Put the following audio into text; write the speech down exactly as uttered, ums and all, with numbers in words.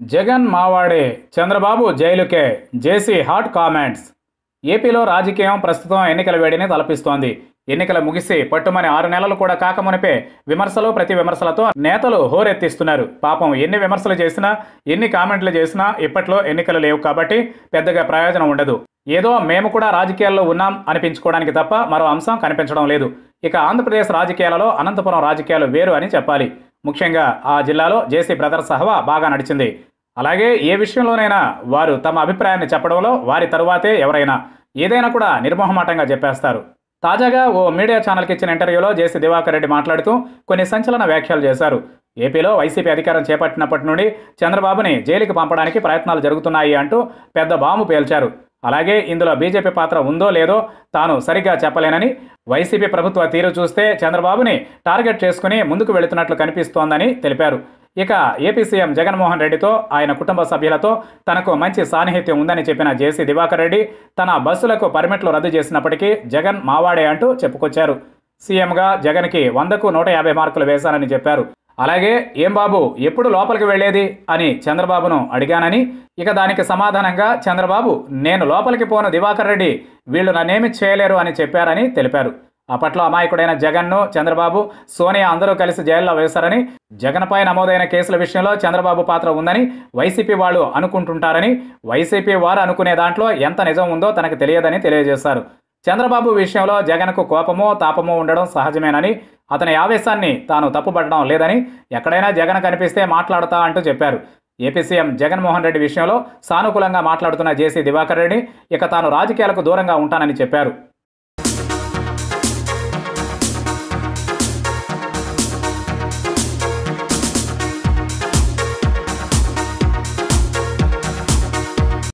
జగన్ మావాడే, చంద్రబాబు జైలుకే, JC hot comments. ఏపీలో రాజకీయం ప్రస్తుతం ఎన్నికల వేడిని తలపిస్తోంది. ఎన్నికలు ముగిసి పట్టుమని ఆరు నెలలు కూడా కాకమునిపే విమర్శలు ప్రతి విమర్శలతో నేతలు హోరెత్తిస్తున్నారు. పాపం ఎన్ని విమర్శలు చేసినా, ఎన్ని కామెంట్లు చేసినా ఇప్పట్లో ఎన్నికలు లేవు కాబట్టి పెద్దగా ప్రయోజనం ఉండదు. ఏదో మేము కూడా రాజకీయాల్లో ఉన్నాం అనిపించుకోవడానికి తప్ప మరో అంశం కనిపించడం లేదు. ఇక ఆంధ్రప్రదేశ్ రాజకీయాలలో అనంతపురం రాజకీయాలు వేరు అని చెప్పాలి. ముఖ్యంగా ఆ జిల్లాలో జేసీ బ్రదర్స్ హవా బాగా నడిచింది. అలాగే ఏ విషయంలోనైనా వారు తమ అభిప్రాయాన్ని చెప్పడంలో వారి తరువాతే ఎవరైనా ఏదైనా కూడా నిర్మోహమాటంగా చెప్పేస్తారు. తాజాగా ఓ మీడియా ఛానల్కి ఇచ్చిన ఇంటర్వ్యూలో జేసీ దివాకర్ రెడ్డి మాట్లాడుతూ కొన్ని సంచలన వ్యాఖ్యలు చేశారు. ఏపీలో వైసీపీ అధికారం చేపట్టినప్పటి నుండి చంద్రబాబుని జైలుకి పంపడానికి ప్రయత్నాలు జరుగుతున్నాయి అంటూ పెద్ద బాంబు పేల్చారు. అలాగే ఇందులో బీజేపీ పాత్ర ఉందో లేదో తాను సరిగ్గా చెప్పలేనని, వైసీపీ ప్రభుత్వ తీరు చూస్తే చంద్రబాబుని టార్గెట్ చేసుకుని ముందుకు వెళుతున్నట్లు కనిపిస్తోందని తెలిపారు. ఇక ఏపీ సీఎం జగన్మోహన్ రెడ్డితో, ఆయన కుటుంబ సభ్యులతో తనకు మంచి సాన్నిహిత్యం ఉందని చెప్పిన జేసీ దివాకర్ రెడ్డి తన బస్సులకు పర్మిట్లు రద్దు చేసినప్పటికీ జగన్ మావాడే అంటూ చెప్పుకొచ్చారు. సీఎంగా జగన్కి వందకు నూట యాభై మార్కులు వేశానని చెప్పారు. అలాగే ఏం బాబు ఎప్పుడు లోపలికి వెళ్లేది అని చంద్రబాబును అడిగానని, ఇక దానికి సమాధానంగా చంద్రబాబు నేను లోపలికి పోను దివాకర్ రెడ్డి, వీళ్ళు నన్నేమి చేయలేరు అని చెప్పారని తెలిపారు. అప్పట్లో అమాయకుడైన జగన్ను చంద్రబాబు, సోనియా అందరూ కలిసి జైల్లో వేశారని, జగన్పై నమోదైన కేసుల విషయంలో చంద్రబాబు పాత్ర ఉందని వైసీపీ వాళ్ళు అనుకుంటుంటారని, వైసీపీ వారు అనుకునే దాంట్లో ఎంత నిజం ఉందో తనకు తెలియదని తెలియజేశారు. చంద్రబాబు విషయంలో జగన్కు కోపమో తాపమో ఉండడం సహజమేనని, అతని ఆవేశాన్ని తాను తప్పుపట్టడం లేదని, ఎక్కడైనా జగన్ కనిపిస్తే మాట్లాడతా అంటూ చెప్పారు. ఏపీ సీఎం జగన్మోహన్ రెడ్డి విషయంలో సానుకూలంగా మాట్లాడుతున్న జేసీ దివాకర్ రెడ్డి ఇక తాను రాజకీయాలకు దూరంగా ఉంటానని చెప్పారు.